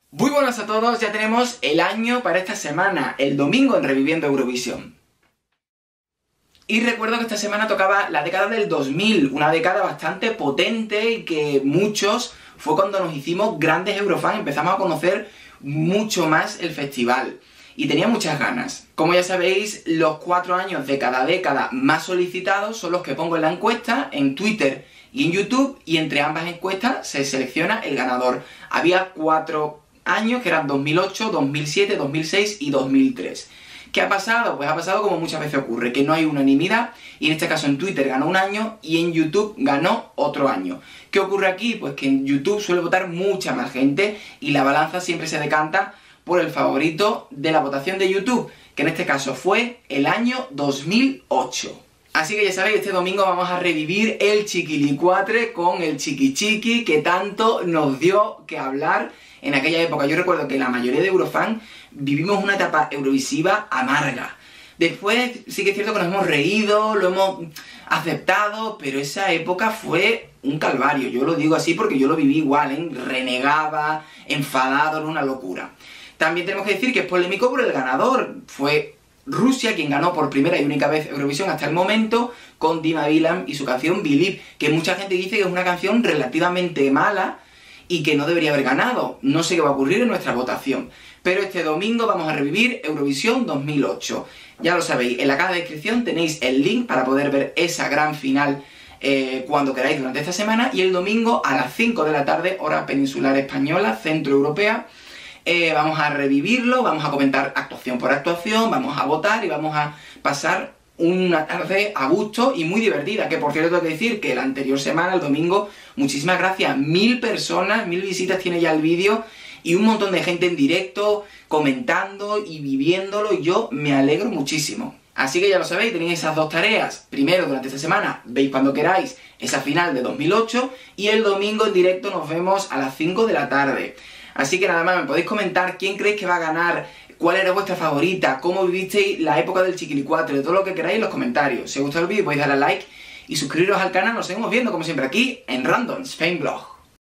Muy buenas a todos, ya tenemos el año para esta semana, el domingo en Reviviendo Eurovisión. Y recuerdo que esta semana tocaba la década del 2000, una década bastante potente y que muchos fue cuando nos hicimos grandes Eurofans, empezamos a conocer mucho más el festival. Y tenía muchas ganas. Como ya sabéis, los 4 años de cada década más solicitados son los que pongo en la encuesta, en Twitter y en YouTube, y entre ambas encuestas se selecciona el ganador. Había 4 años que eran 2008, 2007, 2006 y 2003. ¿Qué ha pasado? Pues ha pasado como muchas veces ocurre, que no hay unanimidad, y en este caso en Twitter ganó un año y en YouTube ganó otro año. ¿Qué ocurre aquí? Pues que en YouTube suele votar mucha más gente y la balanza siempre se decanta por el favorito de la votación de YouTube, que en este caso fue el año 2008. Así que ya sabéis, este domingo vamos a revivir el Chiquilicuatre con el Chiqui Chiqui que tanto nos dio que hablar en aquella época. Yo recuerdo que la mayoría de Eurofans vivimos una etapa eurovisiva amarga. Después sí que es cierto que nos hemos reído, lo hemos aceptado, pero esa época fue un calvario. Yo lo digo así porque yo lo viví igual, ¿eh? Renegaba, enfadado, era una locura. También tenemos que decir que es polémico por el ganador. Fue Rusia quien ganó por primera y única vez Eurovisión hasta el momento con Dima Bilan y su canción Believe, que mucha gente dice que es una canción relativamente mala y que no debería haber ganado. No sé qué va a ocurrir en nuestra votación. Pero este domingo vamos a revivir Eurovisión 2008. Ya lo sabéis, en la caja de descripción tenéis el link para poder ver esa gran final cuando queráis durante esta semana. Y el domingo a las 5 de la tarde, hora peninsular española, centroeuropea, vamos a revivirlo, vamos a comentar actuación por actuación, vamos a votar y vamos a pasar una tarde a gusto y muy divertida. Que por cierto tengo que decir que la anterior semana, el domingo, muchísimas gracias, 1000 personas, 1000 visitas tiene ya el vídeo y un montón de gente en directo comentando y viviéndolo, y yo me alegro muchísimo. Así que ya lo sabéis, tenéis esas dos tareas. Primero, durante esta semana, veis cuando queráis esa final de 2008 y el domingo en directo nos vemos a las 5 de la tarde. Así que nada más, me podéis comentar quién creéis que va a ganar, cuál era vuestra favorita, cómo vivisteis la época del Chiquilicuatre, todo lo que queráis en los comentarios. Si os gustó el vídeo podéis darle a like y suscribiros al canal. Nos seguimos viendo como siempre aquí en Random Spain Blog.